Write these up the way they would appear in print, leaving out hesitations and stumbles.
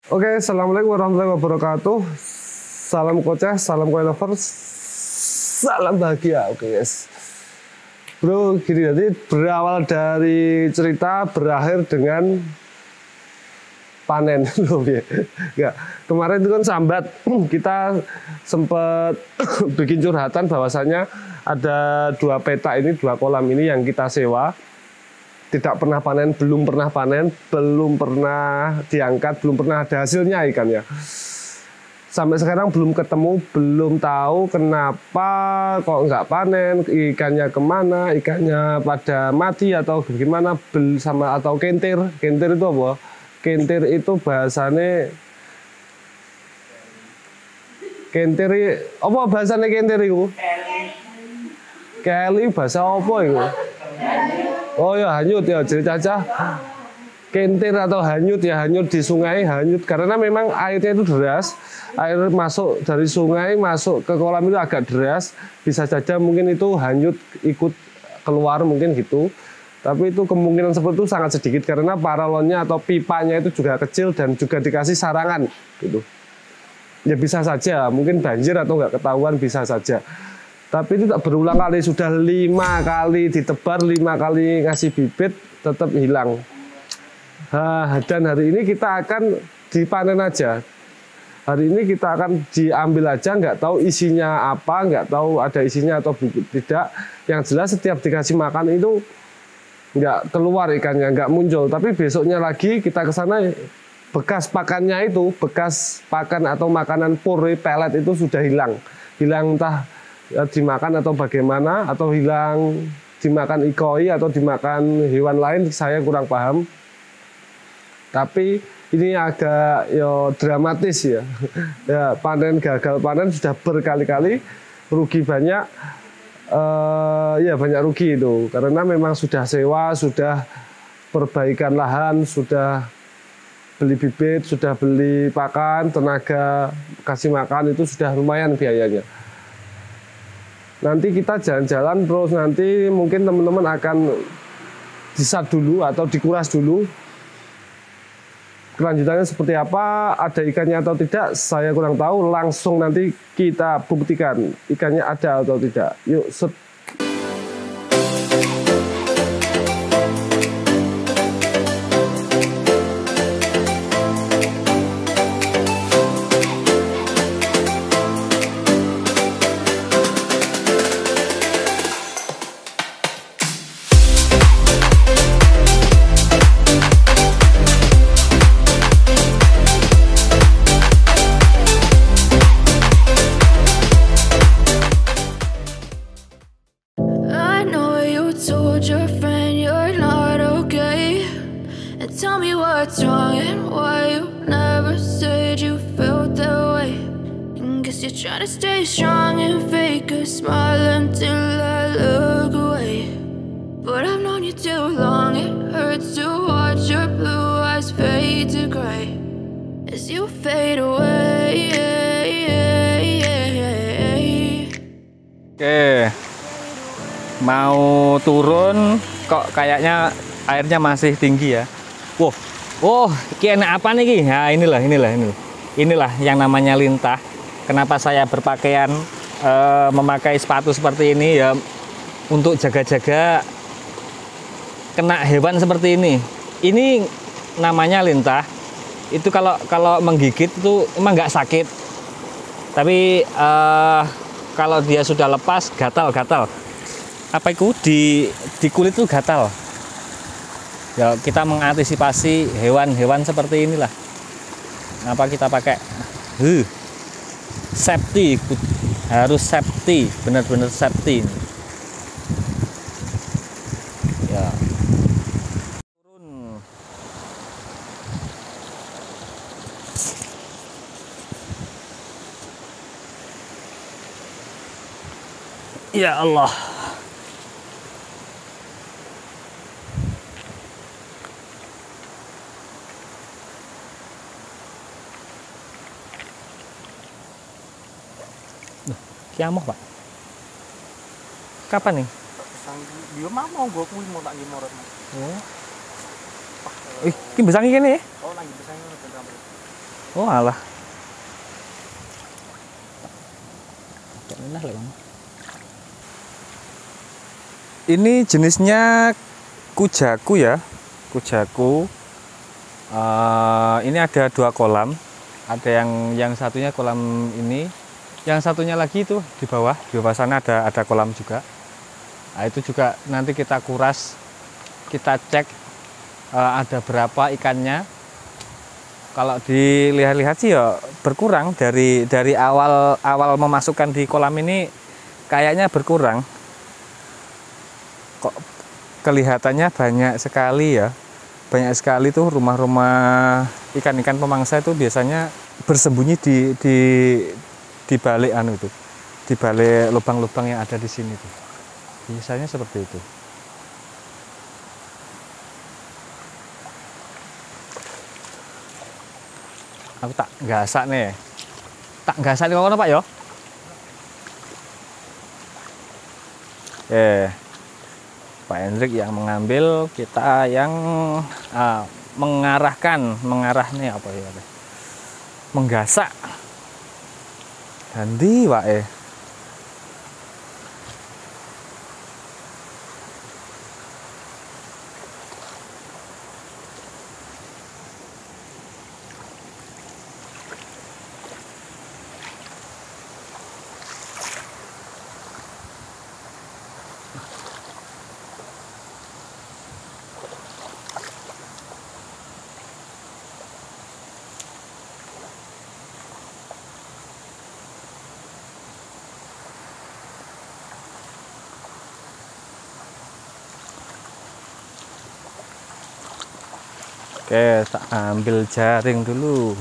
Oke, assalamualaikum warahmatullahi wabarakatuh. Salam koceh, salam koi lovers, salam bahagia. Oke guys, bro, gini jadi berawal dari cerita berakhir dengan panen loh ya. Enggak. Kemarin itu kan sambat kita sempat bikin curhatan bahwasanya ada dua peta ini, dua kolam ini yang kita sewa. Tidak pernah panen, belum pernah panen, belum pernah diangkat, belum pernah ada hasilnya ikannya. Sampai sekarang belum ketemu, belum tahu kenapa kok nggak panen, ikannya kemana, ikannya pada mati atau gimana, sama atau kentir. Kentir itu apa? Kentir itu bahasanya kentir, apa bahasanya kentir itu? Kelly bahasa apa itu? Oh ya hanyut ya, jadi caca kentir atau hanyut ya, hanyut di sungai, hanyut karena memang airnya itu deras, air masuk dari sungai masuk ke kolam itu agak deras, bisa saja mungkin itu hanyut ikut keluar mungkin gitu. Tapi itu kemungkinan seperti itu sangat sedikit karena paralonnya atau pipanya itu juga kecil dan juga dikasih sarangan gitu. Ya bisa saja, mungkin banjir atau nggak ketahuan bisa saja. Tapi itu tak berulang kali, sudah 5 kali ditebar, 5 kali ngasih bibit, tetap hilang. Dan hari ini kita akan dipanen aja. Hari ini kita akan diambil aja, nggak tahu isinya apa, nggak tahu ada isinya atau tidak. Yang jelas setiap dikasih makan itu nggak keluar ikannya, nggak muncul. Tapi besoknya lagi kita ke sana, bekas pakannya itu, bekas pakan atau makanan puri, pelet itu sudah hilang. Hilang entah dimakan atau bagaimana, atau hilang dimakan ikoi atau dimakan hewan lain, saya kurang paham. Tapi ini agak dramatis ya. Ya panen gagal panen sudah berkali-kali, rugi banyak. Ya banyak rugi itu karena memang sudah sewa, sudah perbaikan lahan, sudah beli bibit, sudah beli pakan, tenaga kasih makan itu sudah lumayan biayanya. Nanti kita jalan-jalan terus, nanti mungkin teman-teman akan disat dulu atau dikuras dulu. Kelanjutannya seperti apa, ada ikannya atau tidak, saya kurang tahu. Langsung nanti kita buktikan ikannya ada atau tidak. Yuk, set. Tell me what's wrong and why you never said you felt that way. And guess you're trying to stay strong and fake a smile until I look away. But I've known you too long, it hurts to watch your blue eyes fade to gray as you fade away. Oke, mau turun kok kayaknya airnya masih tinggi ya. Wow, ini enak apa nih Ki? Nah, inilah yang namanya lintah. Kenapa saya berpakaian memakai sepatu seperti ini ya, untuk jaga-jaga kena hewan seperti ini. Ini namanya lintah. Itu kalau menggigit itu emang nggak sakit. Tapi kalau dia sudah lepas gatal-gatal. Apa itu di kulit tuh gatal. Ya, kita mengantisipasi hewan-hewan seperti inilah. Kenapa kita pakai safety, harus safety, benar-benar safety. Ya. Turun. Ya Allah. Kiamoh Pak. Kapan nih? Dia mau gua kuwi mau tak ngimorot. Oh. Ih, ki besang iki kene. Oh, lagi besang ngono ben rambut. Oh alah. Ini jenisnya kujaku ya, kujaku. Ini ada 2 kolam. Ada yang satunya kolam ini, yang satunya lagi itu di bawah sana ada kolam juga. Nah, itu juga nanti kita kuras, kita cek ada berapa ikannya. Kalau dilihat-lihat sih ya berkurang dari awal memasukkan di kolam ini, kayaknya berkurang. Kok kelihatannya banyak sekali ya. Banyak sekali tuh rumah-rumah ikan-ikan pemangsa itu biasanya bersembunyi di balik itu, di balik lubang-lubang yang ada di sini tuh. Biasanya seperti itu. Aku tak gasak nih. Tak gasak nih kono Pak yo. Pak Hendrik yang mengambil, kita yang mengarah nih apa ya? Menggasak. Ganti Pak Oke, tak ambil jaring dulu.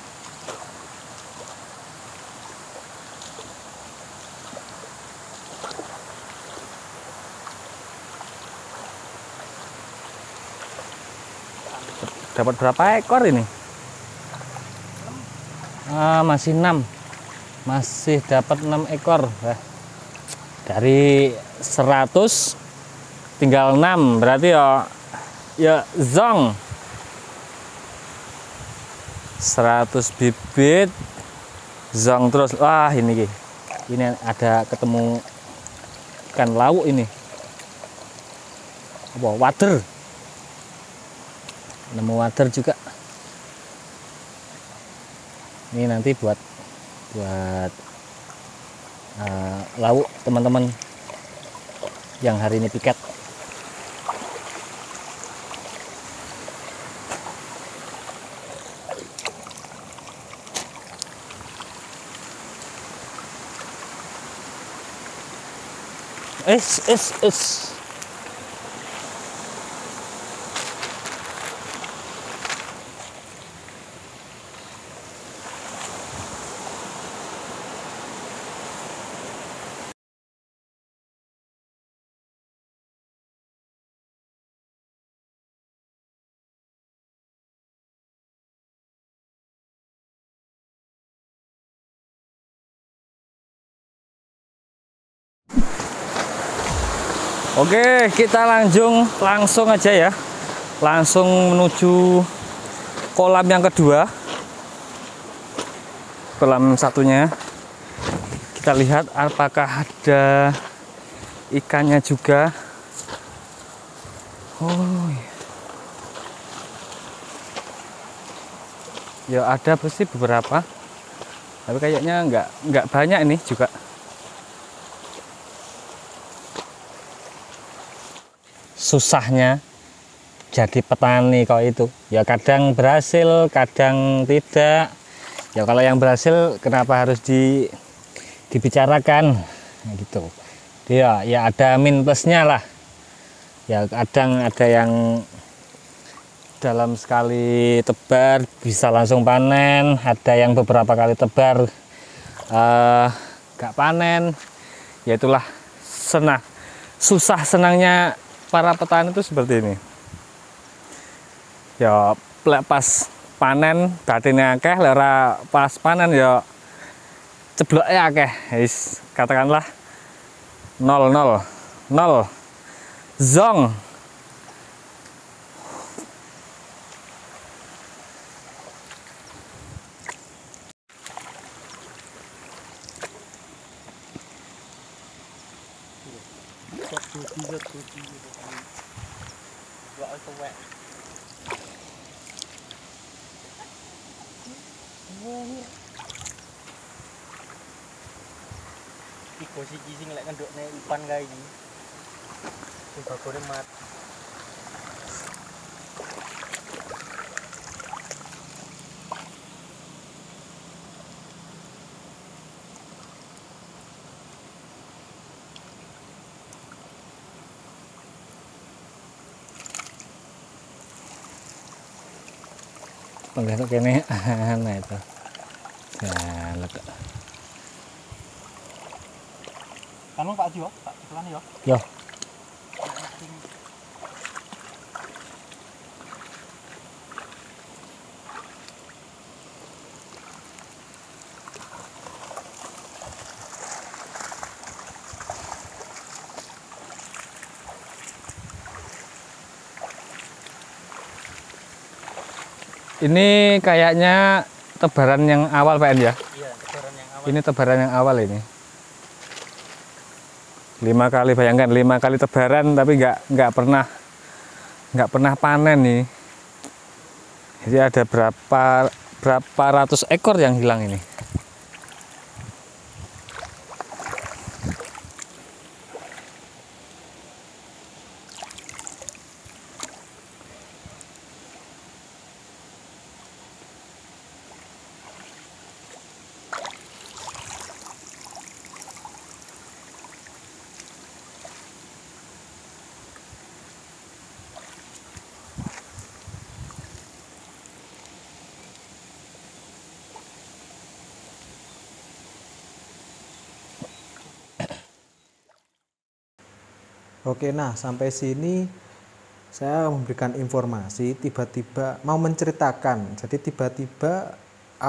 Dapat berapa ekor ini? Masih 6. Masih dapat 6 ekor. Dari 100 tinggal 6. Berarti ya zong. 100 bibit zong terus. Wah ini ada ketemu ikan lauk ini, apa wader, nemu wader juga. Ini nanti buat lauk teman-teman yang hari ini piket. Es. Oke, kita langsung aja ya. Langsung menuju kolam yang kedua. Kolam satunya. Kita lihat apakah ada ikannya juga. Oh. Ya ada pasti beberapa. Tapi kayaknya nggak banyak ini juga. Susahnya jadi petani kok itu ya, kadang berhasil kadang tidak ya. Kalau yang berhasil kenapa harus dibicarakan gitu dia ya, ada min plusnya lah ya. Kadang ada yang dalam sekali tebar bisa langsung panen, ada yang beberapa kali tebar gak panen ya. Itulah susah senangnya para petani itu seperti ini ya. Pas panen batinnya akeh, lera pas panen ya cebloknya akeh. Katakanlah 0 zong. Iko siji sing lek ngendokne umpan kae iki. Sing bagone mat. Penggantung kene nah itu. Nah, lek. Kan Pak Dio, Pak iklan yo. Yo. Ini kayaknya tebaran yang awal Pak En ya? Iya, tebaran yang awal. Ini tebaran yang awal ini. 5 kali, bayangkan 5 kali tebaran tapi nggak pernah panen nih. Jadi ada berapa ratus ekor yang hilang ini. Oke, nah sampai sini saya memberikan informasi, tiba-tiba mau menceritakan. Jadi tiba-tiba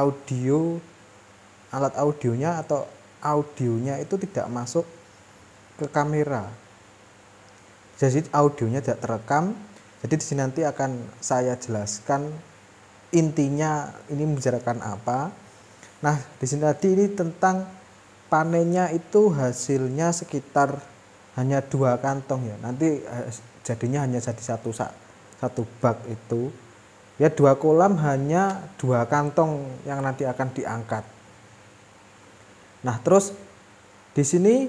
alat audionya atau audionya itu tidak masuk ke kamera. Jadi audionya tidak terekam. Jadi di sini nanti akan saya jelaskan intinya ini membicarakan apa. Nah, di sini tadi ini tentang panennya itu hasilnya sekitar hanya 2 kantong ya. Nanti jadinya hanya jadi satu bak itu. Ya 2 kolam hanya 2 kantong yang nanti akan diangkat. Nah, terus di sini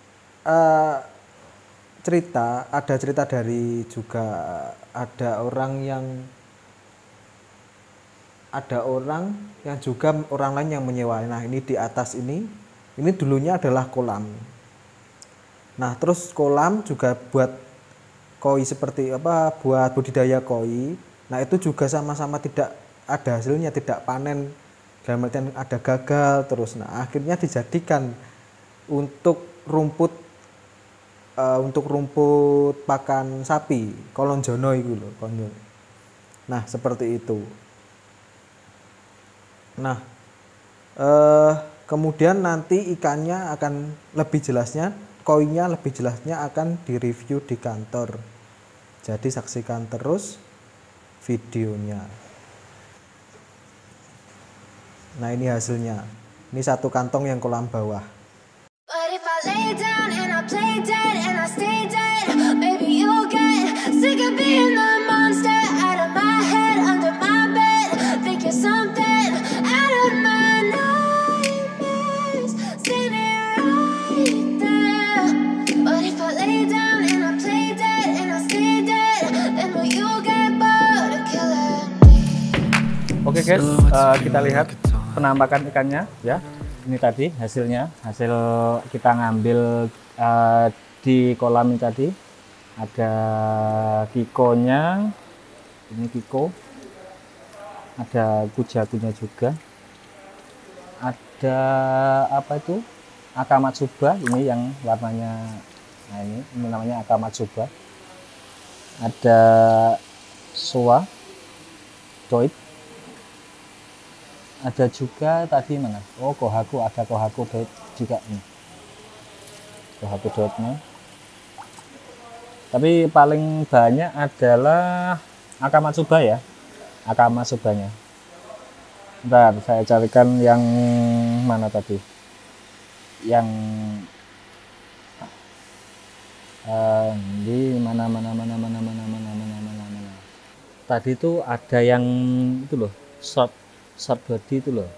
ada cerita dari juga ada orang juga orang lain yang menyewa. Nah, ini di atas ini dulunya adalah kolam. Nah, terus kolam juga buat koi seperti apa, buat budidaya koi. Nah, itu juga sama-sama tidak ada hasilnya, tidak panen. Dalam artian ada gagal terus. Nah, akhirnya dijadikan untuk rumput pakan sapi, kolonjono itu loh, Nah, seperti itu. Nah, kemudian nanti ikannya akan lebih jelasnya, koinnya lebih jelasnya akan direview di kantor. Jadi saksikan terus videonya. Nah, ini hasilnya. Ini 1 kantong yang kolam bawah. But if I lay down and I play dead and I stay dead, baby, you'll get sick of being the monster out of my head, under my bed. Think you're something out of my nightmares, standing right there. But if I lay down and I play dead and I stay dead, then will you get bored of killing me? Oke guys, kita lihat penampakan ikannya ya. Ini tadi hasil kita ngambil di kolam ini tadi. Ada kikonya, ini kiko, ada kujakunya juga, ada apa itu, akamatsuba, ini yang warnanya, nah ini namanya akamatsuba, ada soa, doit, ada juga tadi mana? Oh, kohaku, ada kohaku doit juga nih. Kohaku doitnya. Tapi paling banyak adalah akamatsuba ya. Akamatsubanya. Bentar, saya carikan yang mana tadi? Yang Di mana. Tadi itu ada yang itu loh, short body itu loh.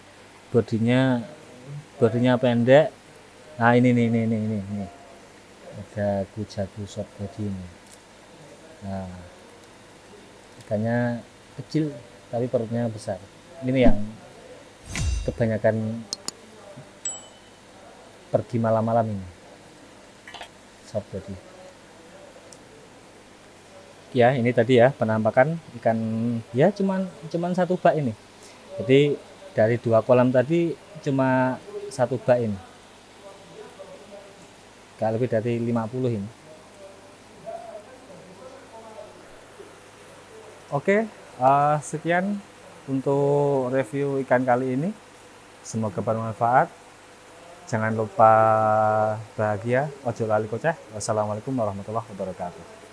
Bodinya pendek. Nah, ini. Ada kujagu short body ini. Nah, ikannya kecil tapi perutnya besar. Ini yang kebanyakan pergi malam-malam ini. Short body. Ya, ini tadi ya penampakan ikan ya cuman satu bak ini. Jadi dari 2 kolam tadi cuma 1 bak ini. Gak lebih dari 50 ini. Oke, sekian untuk review ikan kali ini. Semoga bermanfaat. Jangan lupa bahagia, ojo lali koceh. Wassalamualaikum warahmatullahi wabarakatuh.